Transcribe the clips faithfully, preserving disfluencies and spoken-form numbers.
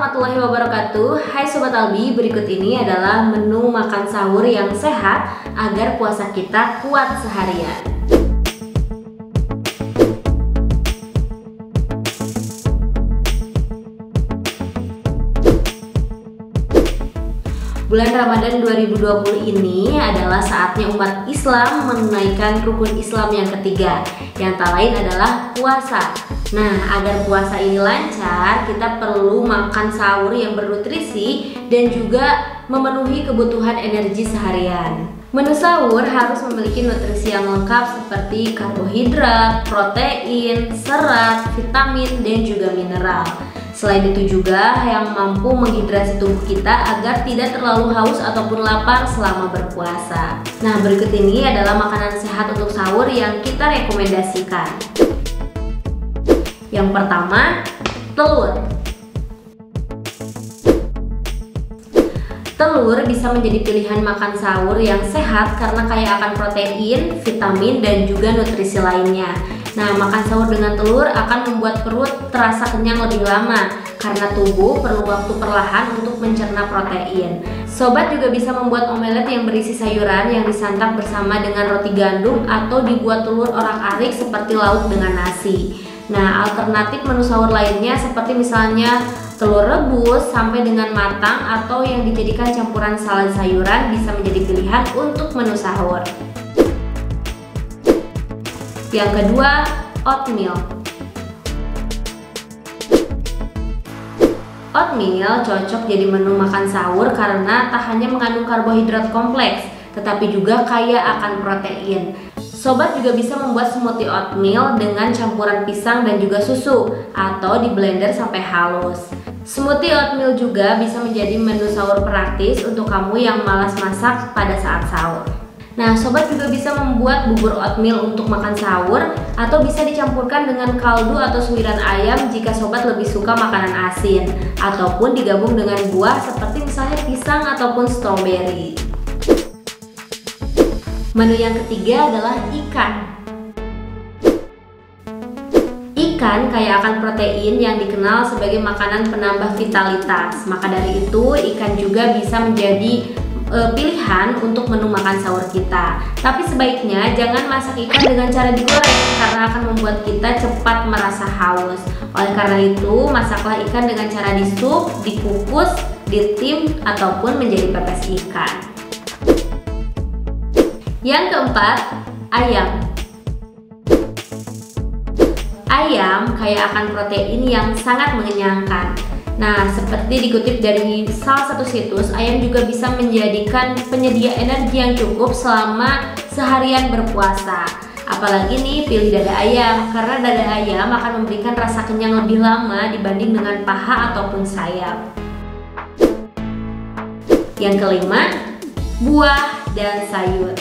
warahmatullahi wabarakatuh. Hai Sobat Albi, berikut ini adalah menu makan sahur yang sehat agar puasa kita kuat seharian. Bulan Ramadan dua ribu dua puluh ini adalah saatnya umat Islam menunaikan rukun Islam yang ketiga, yang tak lain adalah puasa. Nah, agar puasa ini lancar, kita perlu makan sahur yang bernutrisi dan juga memenuhi kebutuhan energi seharian. Menu sahur harus memiliki nutrisi yang lengkap seperti karbohidrat, protein, serat, vitamin, dan juga mineral. Selain itu juga yang mampu menghidrasi tubuh kita agar tidak terlalu haus ataupun lapar selama berpuasa. Nah, berikut ini adalah makanan sehat untuk sahur yang kita rekomendasikan. Yang pertama, telur. Telur bisa menjadi pilihan makan sahur yang sehat karena kaya akan protein, vitamin, dan juga nutrisi lainnya. Nah, makan sahur dengan telur akan membuat perut terasa kenyang lebih lama karena tubuh perlu waktu perlahan untuk mencerna protein. Sobat juga bisa membuat omelet yang berisi sayuran yang disantap bersama dengan roti gandum atau dibuat telur orak-arik seperti lauk dengan nasi. Nah, alternatif menu sahur lainnya seperti misalnya telur rebus sampai dengan matang atau yang dijadikan campuran salad sayuran bisa menjadi pilihan untuk menu sahur. Yang kedua, oatmeal. Oatmeal cocok jadi menu makan sahur karena tak hanya mengandung karbohidrat kompleks, tetapi juga kaya akan protein. Sobat juga bisa membuat smoothie oatmeal dengan campuran pisang dan juga susu atau di blender sampai halus. Smoothie oatmeal juga bisa menjadi menu sahur praktis untuk kamu yang malas masak pada saat sahur. Nah, sobat juga bisa membuat bubur oatmeal untuk makan sahur atau bisa dicampurkan dengan kaldu atau suiran ayam jika sobat lebih suka makanan asin, ataupun digabung dengan buah seperti misalnya pisang ataupun stroberi. Menu yang ketiga adalah ikan. Ikan kaya akan protein yang dikenal sebagai makanan penambah vitalitas. Maka dari itu, ikan juga bisa menjadi e, pilihan untuk menu makan sahur kita. Tapi sebaiknya jangan masak ikan dengan cara digoreng karena akan membuat kita cepat merasa haus. Oleh karena itu, masaklah ikan dengan cara disup, dikukus, ditim, ataupun menjadi pepes ikan. Yang keempat, ayam. Ayam kaya akan protein yang sangat mengenyangkan. Nah, seperti dikutip dari salah satu situs, ayam juga bisa menjadikan penyedia energi yang cukup selama seharian berpuasa. Apalagi nih pilih dada ayam, karena dada ayam akan memberikan rasa kenyang lebih lama dibanding dengan paha ataupun sayap. Yang kelima, buah dan sayur.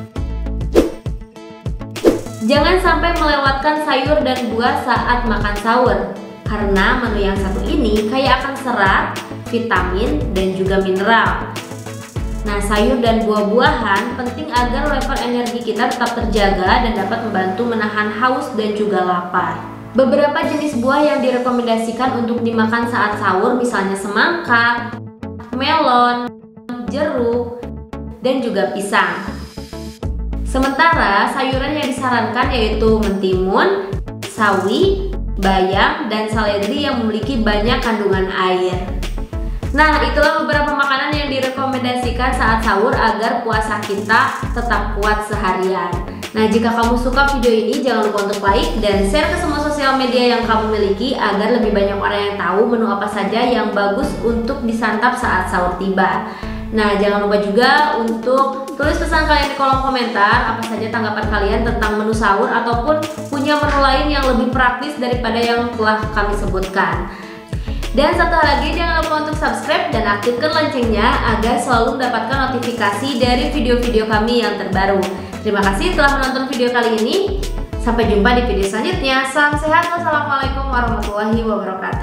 Jangan sampai melewatkan sayur dan buah saat makan sahur, karena menu yang satu ini kaya akan serat, vitamin, dan juga mineral. Nah, sayur dan buah-buahan penting agar level energi kita tetap terjaga dan dapat membantu menahan haus dan juga lapar. Beberapa jenis buah yang direkomendasikan untuk dimakan saat sahur misalnya semangka, melon, jeruk, dan juga pisang. Sementara sayuran yang disarankan yaitu mentimun, sawi, bayam, dan seledri yang memiliki banyak kandungan air. Nah, itulah beberapa makanan yang direkomendasikan saat sahur agar puasa kita tetap kuat seharian. Nah, jika kamu suka video ini, jangan lupa untuk like dan share ke semua sosial media yang kamu miliki agar lebih banyak orang yang tahu menu apa saja yang bagus untuk disantap saat sahur tiba. Nah, jangan lupa juga untuk tulis pesan kalian di kolom komentar apa saja tanggapan kalian tentang menu sahur ataupun punya menu lain yang lebih praktis daripada yang telah kami sebutkan. Dan satu hal lagi, jangan lupa untuk subscribe dan aktifkan loncengnya agar selalu mendapatkan notifikasi dari video-video kami yang terbaru. Terima kasih telah menonton video kali ini. Sampai jumpa di video selanjutnya. Salam sehat. Wassalamualaikum warahmatullahi wabarakatuh.